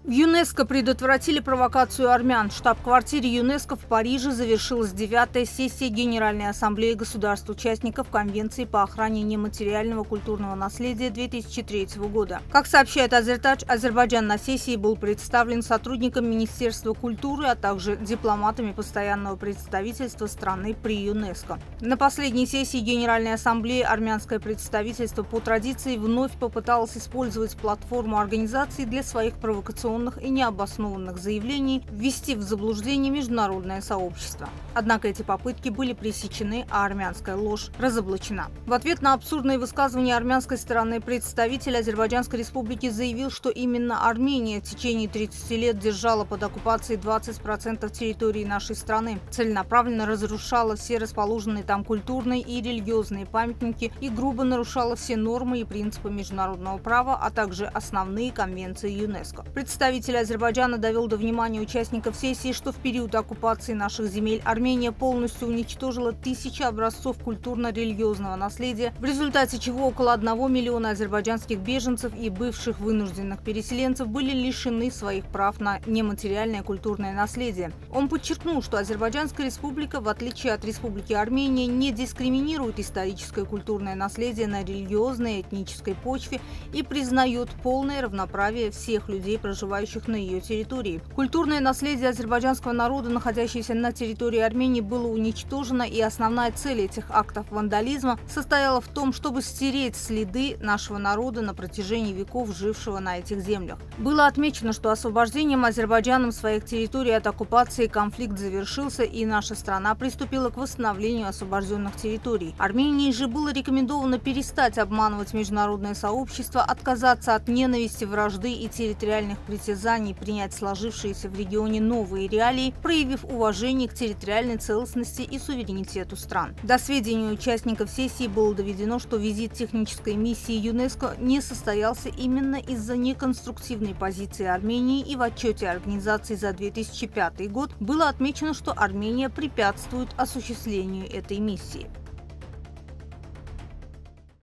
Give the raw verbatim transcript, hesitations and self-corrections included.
В ЮНЕСКО предотвратили провокацию армян. В штаб-квартире ЮНЕСКО в Париже завершилась девятая сессия Генеральной Ассамблеи государств-участников Конвенции по охране нематериального культурного наследия две тысячи третьего года. Как сообщает Азертадж, Азербайджан на сессии был представлен сотрудникам Министерства культуры, а также дипломатами постоянного представительства страны при ЮНЕСКО. На последней сессии Генеральной Ассамблеи армянское представительство по традиции вновь попыталось использовать платформу организации для своих провокационных и необоснованных заявлений ввести в заблуждение международное сообщество. Однако эти попытки были пресечены, а армянская ложь разоблачена. В ответ на абсурдные высказывания армянской стороны представитель Азербайджанской республики заявил, что именно Армения в течение тридцати лет держала под оккупацией двадцать процентов территории нашей страны, целенаправленно разрушала все расположенные там культурные и религиозные памятники и грубо нарушала все нормы и принципы международного права, а также основные конвенции ЮНЕСКО. Представитель Азербайджана довел до внимания участников сессии, что в период оккупации наших земель Армения полностью уничтожила тысячи образцов культурно-религиозного наследия, в результате чего около одного миллиона азербайджанских беженцев и бывших вынужденных переселенцев были лишены своих прав на нематериальное культурное наследие. Он подчеркнул, что Азербайджанская республика, в отличие от Республики Армения, не дискриминирует историческое культурное наследие на религиозной и этнической почве и признает полное равноправие всех людей, проживающих на ее территории. Культурное наследие азербайджанского народа, находящееся на территории Армении, было уничтожено, и основная цель этих актов вандализма состояла в том, чтобы стереть следы нашего народа на протяжении веков, жившего на этих землях. Было отмечено, что освобождением Азербайджаном своих территорий от оккупации конфликт завершился, и наша страна приступила к восстановлению освобожденных территорий. Армении же было рекомендовано перестать обманывать международное сообщество, отказаться от ненависти, вражды и территориальных притязаний, принять сложившиеся в регионе новые реалии, проявив уважение к территориальной целостности и суверенитету стран. До сведения участников сессии было доведено, что визит технической миссии ЮНЕСКО не состоялся именно из-за неконструктивной позиции Армении, и в отчете организации за две тысячи пятый год было отмечено, что Армения препятствует осуществлению этой миссии.